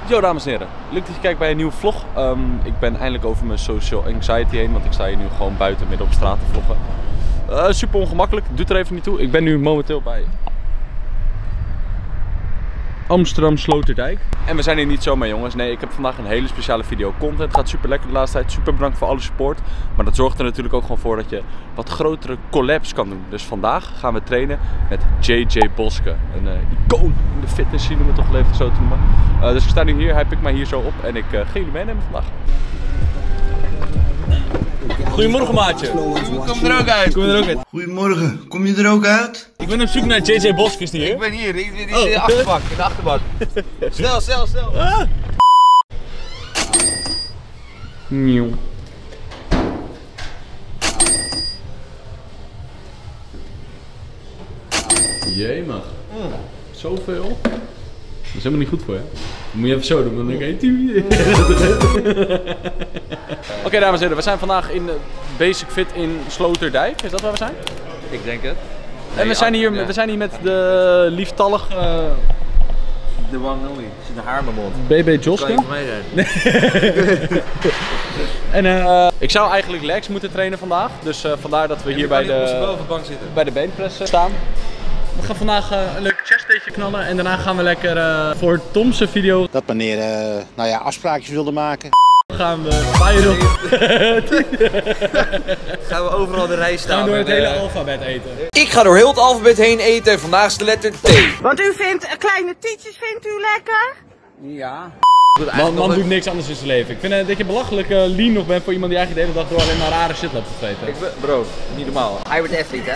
Yo dames en heren, leuk dat je kijkt bij een nieuwe vlog. Ik ben eindelijk over mijn social anxiety heen, want ik sta hier nu gewoon buiten midden op straat te vloggen. Super ongemakkelijk, doet er even niet toe. Ik ben nu momenteel bij Amsterdam Sloterdijk. En we zijn hier niet zomaar jongens, nee, ik heb vandaag een hele speciale video content. Het gaat super lekker de laatste tijd, super bedankt voor alle support. Maar dat zorgt er natuurlijk ook gewoon voor dat je wat grotere collabs kan doen. Dus vandaag gaan we trainen met JJ Boske. Een icoon in de fitness scene, om het toch even zo te noemen. Dus ik sta nu hier, hij pikt mij hier zo op en ik ga jullie meenemen vandaag. Goedemorgen maatje. Kom er ook uit. Kom je er ook uit? Goedemorgen, kom je er ook uit? Ik ben op zoek naar JJ Boske, is die hier? Ik ben hier, in de achterbak, in de achterbak. Snel. Ah. Nieuw. Jemig. Zoveel. Dat is helemaal niet goed voor je. Dat moet je even zo doen, dan denk ik Oké, dames en heren, we zijn vandaag in Basic Fit in Sloterdijk. Is dat waar we zijn? Ik denk het. En we zijn hier met de lieftallige De one only. Er zit een haar in mijn mond. BB Joske. Kan je voor mij zijn? En ik zou eigenlijk legs moeten trainen vandaag. Dus vandaar dat we hier bij de beenpress staan. We gaan vandaag een leuk chestdaytje knallen en daarna gaan we lekker voor Tom's video. Dat meneer afspraakjes wilde maken. Gaan we viral. Gaan we overal de rij staan. Gaan we door het hele alfabet eten. Ik ga door heel het alfabet heen eten en vandaag is de letter T. Want u vindt kleine tietjes vindt u lekker? Ja. Man doet niks anders in zijn leven. Ik vind dat je belachelijk lean nog bent voor iemand die eigenlijk de hele dag door alleen maar rare shit loopt te vreten. Bro, niet normaal. Hij wordt athlete, hè?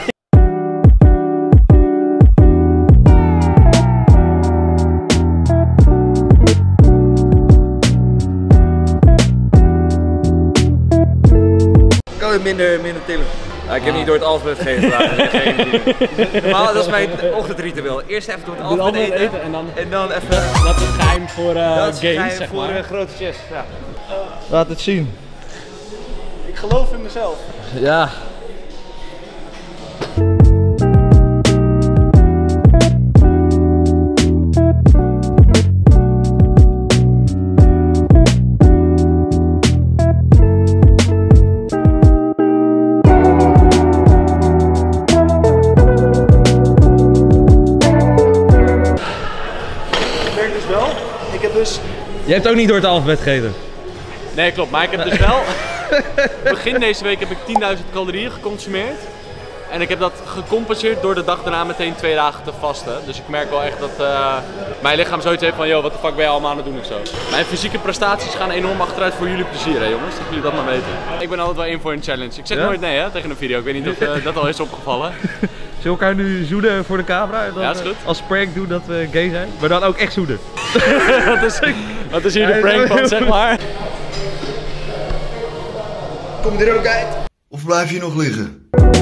Minder tillen. Ik heb niet door het alfabet gegeven. Normaal, dat is mijn ochtendritueel. Eerst even door het alfabet eten en dan even... Dat is het geheim voor games, zeg voor maar. grote chest. Ja. Laat het zien. Ik geloof in mezelf. Ja. Je hebt ook niet door het alfabet gegeten. Nee, klopt. Maar ik heb dus wel... Begin deze week heb ik 10.000 calorieën geconsumeerd. En ik heb dat gecompenseerd door de dag daarna meteen 2 dagen te vasten. Dus ik merk wel echt dat mijn lichaam zoiets heeft van... Yo, wat de fuck ben je allemaal aan het doen of zo. Mijn fysieke prestaties gaan enorm achteruit voor jullie plezier, hè jongens. Dat jullie dat maar weten. Ik ben altijd wel in voor een challenge. Ik zeg nooit nee hè, tegen een video. Ik weet niet of dat al is opgevallen. Zullen we elkaar nu zoenen voor de camera? En dan, Ja, is goed. als prank doen dat we gay zijn. Maar dan ook echt zoenen. Wat is hier de prank van, zeg maar? Kom je er ook uit? Of blijf je nog liggen?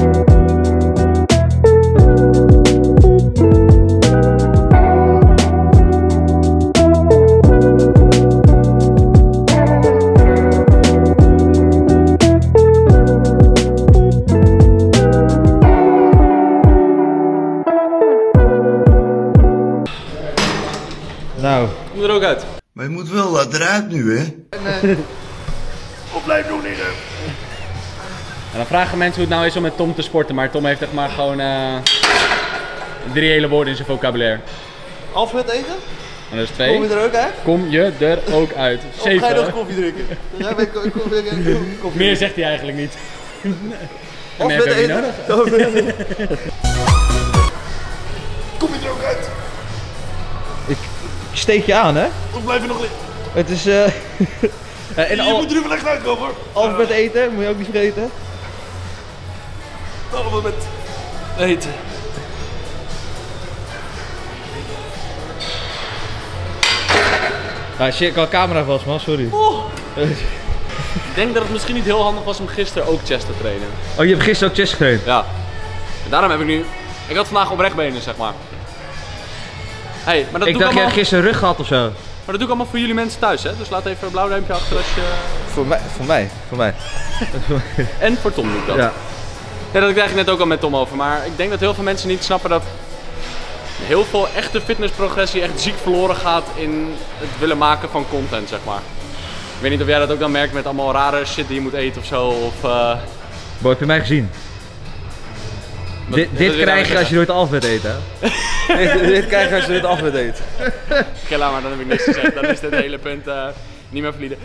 Nou. Kom er ook uit. Maar je moet wel eruit nu, hè? Of blijf nog liggen. En dan vragen mensen hoe het nou is om met Tom te sporten, maar Tom heeft echt maar gewoon 3 hele woorden in zijn vocabulaire. Alfabet eten? En dat is 2. Kom je er ook uit? Kom je er ook uit. 7. Of ga je nog koffie drinken? Ja, ben ik koffie. Meer zegt hij eigenlijk niet. Alfabet meer heb je eten? niet nodig. Kom je er ook uit? Ik steek je aan, hè? Of blijf je nog liggen? Het is en Je moet er even echt uitkomen, hoor. alfabet eten, moet je ook niet vergeten. Alfabet eten. Ja, shit, ik had camera vast, man, sorry. Ik denk dat het misschien niet heel handig was om gisteren ook chest te trainen. Oh, je hebt gisteren ook chest getraind? Ja. En daarom heb ik nu... Ik had vandaag oprechtbenen, zeg maar. Hey, maar dat Ik doe dacht, ik jij allemaal... hebt gisteren rug gehad of zo. Maar dat doe ik allemaal voor jullie mensen thuis, hè? Dus laat even een blauw duimpje achter als je... Voor mij. En voor Tom doe ik dat. Ja. Ja, dat krijg ik net ook al met Tom over. Maar ik denk dat heel veel mensen niet snappen dat heel veel echte fitnessprogressie echt ziek verloren gaat in het willen maken van content, zeg maar. Ik weet niet of jij dat ook dan merkt met allemaal rare shit die je moet eten of zo. Of, Boy, heb je mij gezien? Dit krijg je als je door het alfabet eet, hè? Dit krijg je als je dit alfabet eet. Oké, laat maar, dan heb ik niks gezegd. Dan is dit hele punt niet meer valide.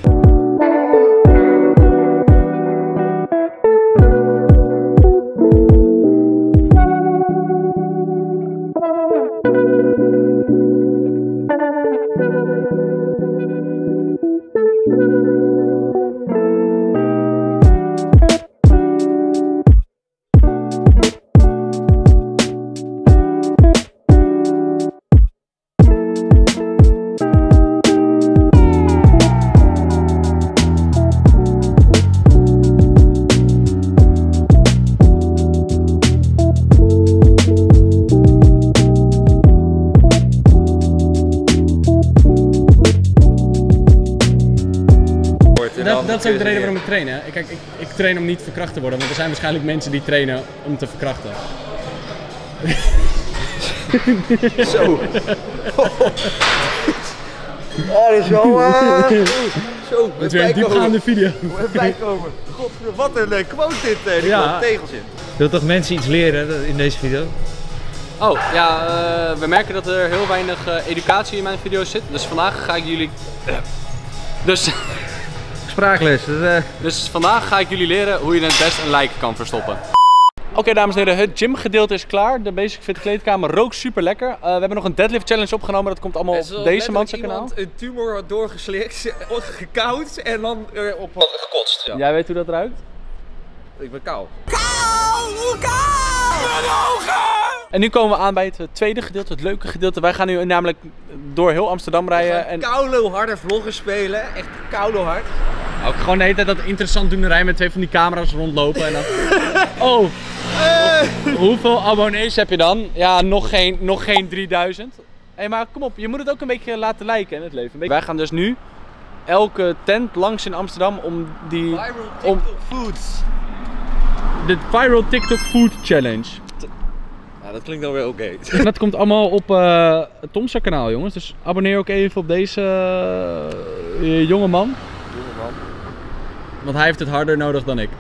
Dat is ook de reden waarom ik train. Hè? Kijk, ik train om niet verkracht te worden, want er zijn waarschijnlijk mensen die trainen om te verkrachten. Zo. Oh, dit is wel... Zo, het is weer een diepgaande video. Bijkomen. God, wat een quote dit. Die Ja. tegels in. Wil toch mensen iets leren in deze video? Oh, ja, we merken dat er heel weinig educatie in mijn video's zit. Dus vandaag ga ik jullie... Spraakles. Dus vandaag ga ik jullie leren hoe je het best een like kan verstoppen. Oké, dames en heren, het gymgedeelte is klaar. De Basic Fit kleedkamer rookt super lekker. We hebben nog een deadlift challenge opgenomen. Dat komt allemaal op deze man zijn kanaal. Een tumor had doorgeslikt, gekoud en dan erop gekotst. Ja. Jij weet hoe dat ruikt? Ik ben kou. En nu komen we aan bij het tweede gedeelte, het leuke gedeelte. Wij gaan nu namelijk door heel Amsterdam rijden. En Koude harde vloggen spelen, echt koude hard. Ook gewoon de hele tijd dat interessant doenerij met twee van die camera's rondlopen en dan... Oh! hoeveel abonnees heb je dan? Ja, nog geen 3000. Hé, maar kom op, je moet het ook een beetje laten lijken in het leven. Wij gaan dus nu elke tent langs in Amsterdam om die... Viral TikTok foods. De Viral TikTok Food Challenge. Ja, dat klinkt dan weer oké. En dat komt allemaal op Tom's kanaal, jongens. Dus abonneer ook even op deze jonge man. Want hij heeft het harder nodig dan ik.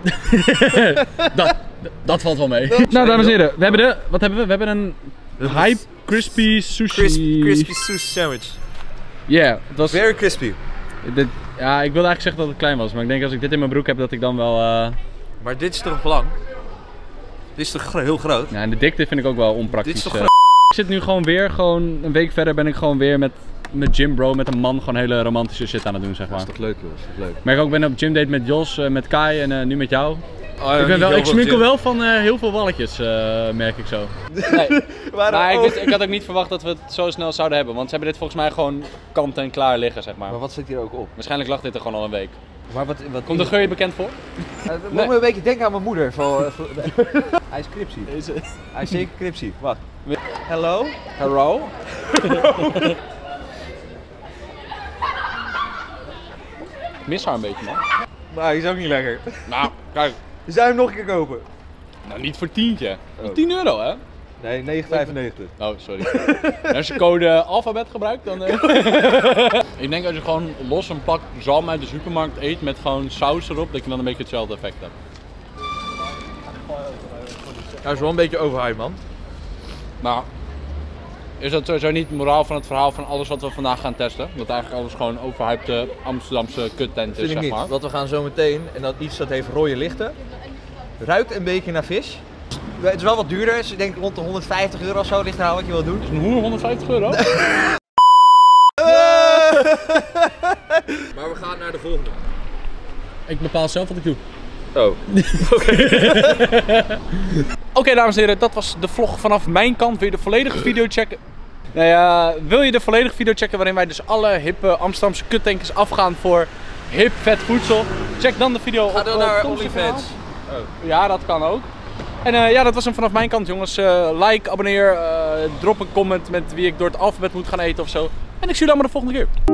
dat valt wel mee. Nou, dames en heren, we hebben de... Wat hebben we? We hebben een Hype Crispy Sushi. Crispy sushi sandwich. Ja, yeah, het was... Very crispy. Ja, ik wilde eigenlijk zeggen dat het klein was. Maar ik denk als ik dit in mijn broek heb, dat ik dan wel... Maar dit is toch lang? Dit is toch heel groot? Ja, en de dikte vind ik ook wel onpraktisch. Dit is toch ik zit nu gewoon een week verder ben ik gewoon weer met gym bro, met een man gewoon hele romantische shit aan het doen, zeg maar. Dat is toch leuk, joh. Dat is toch leuk. Ik merk ook, ik ben op gymdate met Jos, met Kai en nu met jou. Oh, ja, ik smukkel wel van heel veel walletjes, merk ik zo. Nee. Maar ik had ook niet verwacht dat we het zo snel zouden hebben, want ze hebben dit volgens mij gewoon kant en klaar liggen, zeg maar. Maar wat zit hier ook op? Waarschijnlijk lag dit er gewoon al een week. Maar wat Komt de geur je bekend voor? Moet me een beetje denken aan mijn moeder. Hij is cripsy. Hij is zeker cripsy. Wacht. Hello? Hello? Ik mis haar een beetje, man. Maar hij is ook niet lekker. Nou, kijk. Zou je hem nog een keer kopen? Nou, niet voor tientje. Oh. 10 euro, hè? Nee, 9,95. Oh, sorry. Als je code alfabet gebruikt, dan... Ik denk als je gewoon los een pak zalm uit de supermarkt eet met gewoon saus erop, dat je dan een beetje hetzelfde effect hebt. Hij is wel een beetje overhyped, man. Maar is dat sowieso niet de moraal van het verhaal van alles wat we vandaag gaan testen? Dat eigenlijk alles gewoon overhypte Amsterdamse kuttent is, zeg maar. Want we gaan zo meteen, en dat iets dat heeft rode lichten. Ruikt een beetje naar vis. Het is wel wat duurder, dus ik denk rond de 150 euro of zo, ligt eraan wat je wil doen. Is een hoer 150 euro? Maar we gaan naar de volgende. Ik bepaal zelf wat ik doe. Oh. Oké, dames en heren, dat was de vlog vanaf mijn kant. Wil je de volledige video checken? Nou ja, wil je de volledige video checken waarin wij dus alle hippe Amsterdamse kuttankers afgaan voor hip vet voedsel? Check dan de video Ga op dan naar Tom's OnlyFans. kanaal. Ja, dat kan ook. En ja, dat was hem vanaf mijn kant, jongens. Like, abonneer, drop een comment met wie ik door het alfabet moet gaan eten of zo. En ik zie jullie allemaal de volgende keer.